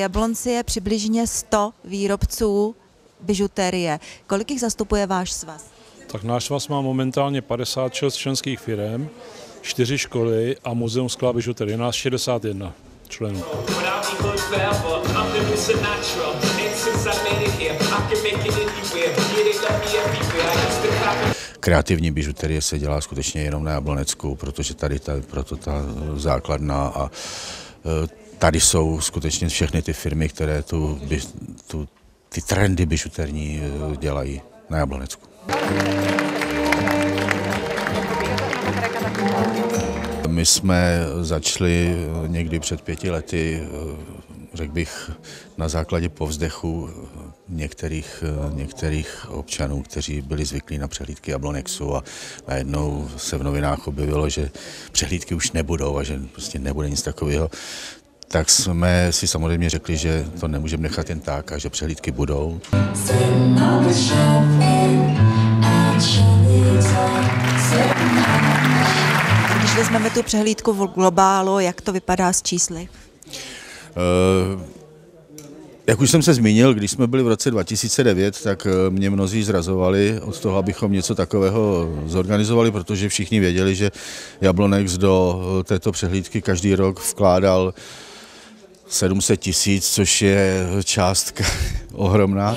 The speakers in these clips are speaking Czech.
Jablonci je přibližně 100 výrobců bižuterie. Kolik jich zastupuje váš svaz? Tak náš svaz má momentálně 56 členských firem, 4 školy a muzeum skla a bižuterie. Nás 61 členů. Kreativní bižuterie se dělá skutečně jenom na Jablonecku, protože tady proto ta základna a tady jsou skutečně všechny ty firmy, které ty trendy bižuterní dělají na Jablonecku. My jsme začali někdy před 5 lety, řekl bych, na základě povzdechu některých občanů, kteří byli zvyklí na přehlídky Jablonexu a najednou se v novinách objevilo, že přehlídky už nebudou a že prostě nebude nic takového. Tak jsme si samozřejmě řekli, že to nemůžeme nechat jen tak a že přehlídky budou. Když vezmeme tu přehlídku v globálu, jak to vypadá s čísly? Jak už jsem se zmínil, když jsme byli v roce 2009, tak mě mnozí zrazovali od toho, abychom něco takového zorganizovali, protože všichni věděli, že Jablonex do této přehlídky každý rok vkládal 700 000, což je částka ohromná.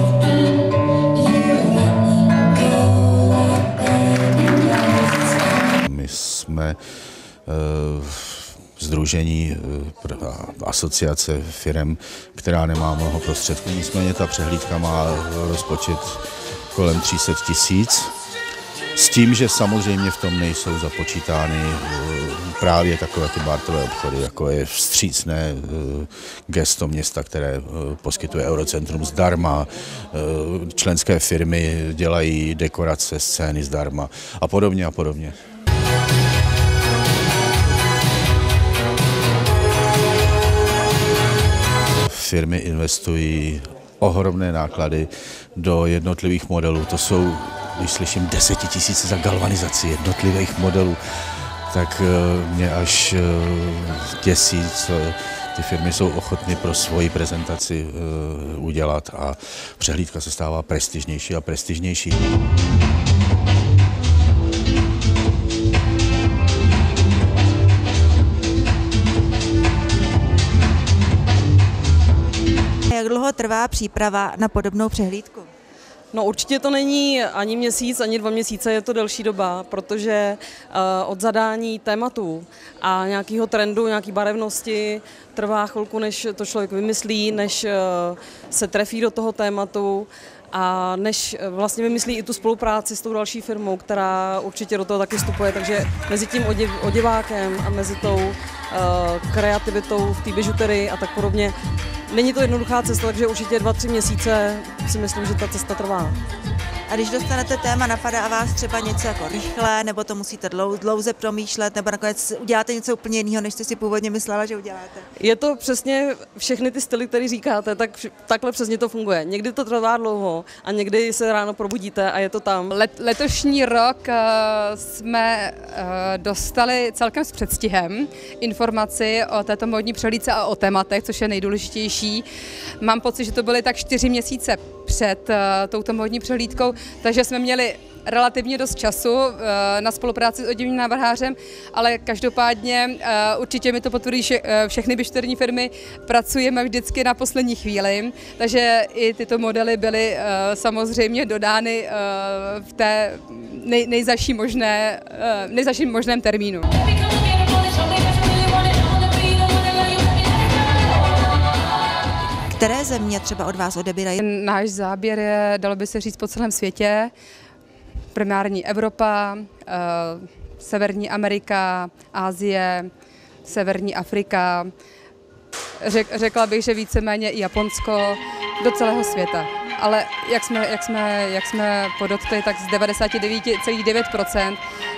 My jsme sdružení asociace firem, která nemá mnoho prostředků, nicméně ta přehlídka má rozpočet kolem 300 000. S tím, že samozřejmě v tom nejsou započítány právě takové ty barterové obchody, jako je vstřícné gesto města, které poskytuje Eurocentrum zdarma, členské firmy dělají dekorace, scény zdarma a podobně a podobně. Firmy investují ohromné náklady do jednotlivých modelů. To jsou, když slyším 10 000 za galvanizaci jednotlivých modelů, tak mě až děsí, co ty firmy jsou ochotny pro svoji prezentaci udělat a přehlídka se stává prestižnější a prestižnější. Jak dlouho trvá příprava na podobnou přehlídku? No určitě to není ani měsíc, ani 2 měsíce, je to delší doba, protože od zadání tématu a nějakého trendu, nějaké barevnosti trvá chvilku, než to člověk vymyslí, než se trefí do toho tématu a než vlastně vymyslí i tu spolupráci s tou další firmou, která určitě do toho taky vstupuje, takže mezi tím oděvákem a mezi tou kreativitou v té bižuterii a tak podobně. Není to jednoduchá cesta, takže určitě 2-3 měsíce si myslím, že ta cesta trvá. A když dostanete téma, napadá vás třeba něco jako rychle, nebo to musíte dlouze promýšlet, nebo nakonec uděláte něco úplně jiného, než jste si původně myslela, že uděláte? Je to přesně všechny ty styly, které říkáte, takhle přesně to funguje. Někdy to trvá dlouho a někdy se ráno probudíte a je to tam. Letošní rok jsme dostali celkem s předstihem informaci o této módní přehlídce a o tématech, což je nejdůležitější. Mám pocit, že to byly tak 4 měsíce před touto módní přehlídkou, takže jsme měli relativně dost času na spolupráci s oděvním návrhářem, ale každopádně určitě mi to potvrdí všechny bižuterní firmy, pracujeme vždycky na poslední chvíli, takže i tyto modely byly samozřejmě dodány v té nejzazším možném termínu. Které země třeba od vás odebírají? Náš záběr je, dalo by se říct, po celém světě. Primární Evropa, Severní Amerika, Asie, Severní Afrika. Řekla bych, že víceméně i Japonsko, do celého světa. Ale jak jsme podotkli, tak z 99,9%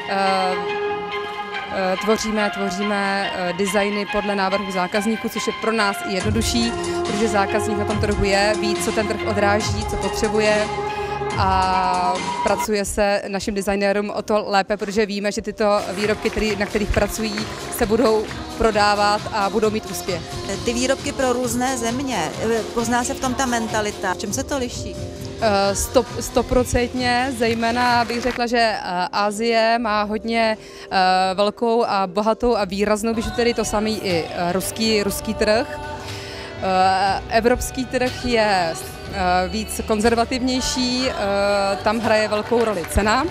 tvoříme designy podle návrhu zákazníků, což je pro nás i jednodušší, protože zákazník na tom trhu ví, co ten trh odráží, co potřebuje a pracuje se našim designérům o to lépe, protože víme, že tyto výrobky, na kterých pracují, se budou prodávat a budou mít úspěch. Ty výrobky pro různé země, pozná se v tom ta mentalita. V čem se to liší? 100%, zejména bych řekla, že Asie má hodně velkou a bohatou a výraznou bižuterii, to samý i ruský trh. Evropský trh je víc konzervativnější, tam hraje velkou roli cena.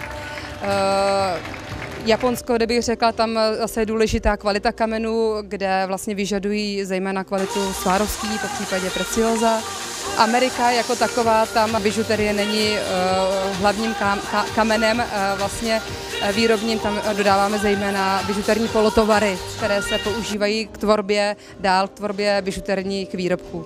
Japonsko, kde bych řekla, tam zase je důležitá kvalita kamenů, kde vlastně vyžadují zejména kvalitu Swarovski, po případě Preciosa. Amerika jako taková, tam bižuterie není hlavním kamenem vlastně výrobním, tam dodáváme zejména bižuterní polotovary, které se používají k tvorbě bižuterních výrobků.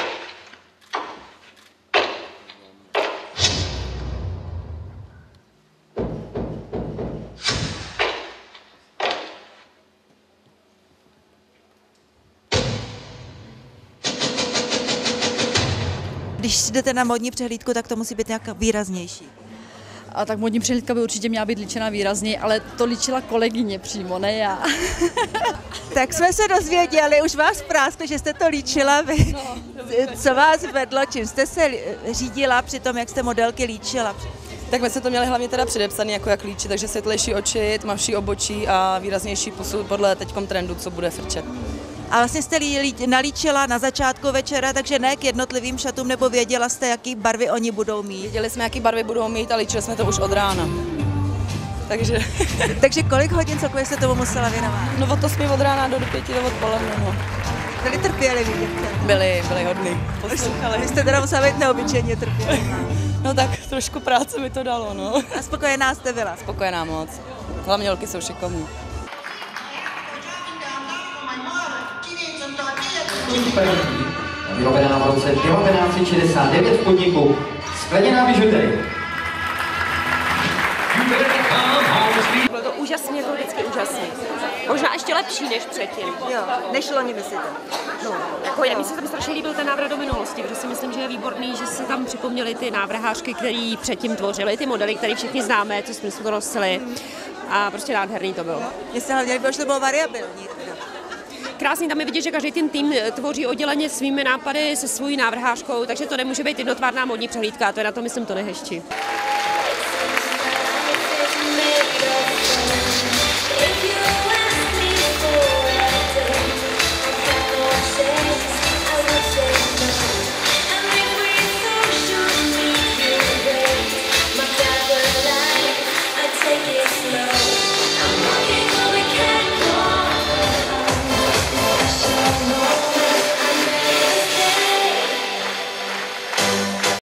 Když jdete na módní přehlídku, tak to musí být nějak výraznější. A tak módní přehlídka by určitě měla být líčena výrazněji, ale to líčila kolegyně přímo, ne já. Tak jsme se dozvěděli, už vás práskli, že jste to líčila vy. No, co vás vedlo, čím jste se řídila při tom, jak jste modelky líčila? Tak my jsme to měli hlavně teda předepsaný, jako jak líčit, takže světlejší oči, tmavší obočí a výraznější pusu podle teďkom trendu, co bude frčet. A vlastně jste nalíčila na začátku večera, takže ne k jednotlivým šatům, nebo věděla jste, jaký barvy oni budou mít? Věděli jsme, jaký barvy budou mít a líčili jsme to už od rána. Takže... Takže kolik hodin celkově jste tomu musela věnovat? No od 8 od rána do 5 do odpoledne, no. Byli trpěliví děvče? Byli hodný. Poslouchali. Vy jste teda musela být neobyčejně trpělivá. No tak trošku práce mi to dalo, no. A spokojená jste byla? Spokojená moc. Hlavně holky jsou šikovní. Vyrobená v roce 1969 v podniku Skleněná bižuterie. Bylo to úžasně, bylo vždycky úžasný. Možná ještě lepší než předtím. Jo, než loni myslíte? No, jako je, mi se tam strašně líbil ten návrat do minulosti, protože si myslím, že je výborný, že se tam připomněly ty návrhářky, který předtím tvořily, ty modely, které všichni známe, co jsme to nosili. A prostě nádherný to bylo. Mně se hlavně líbilo, že to bylo variabilní. Krásný tam je vidět, že každý tým tvoří odděleně svými nápady se svojí návrhářkou, takže to nemůže být jednotvárná módní přehlídka, to je na to, myslím, to nejhezčí. If you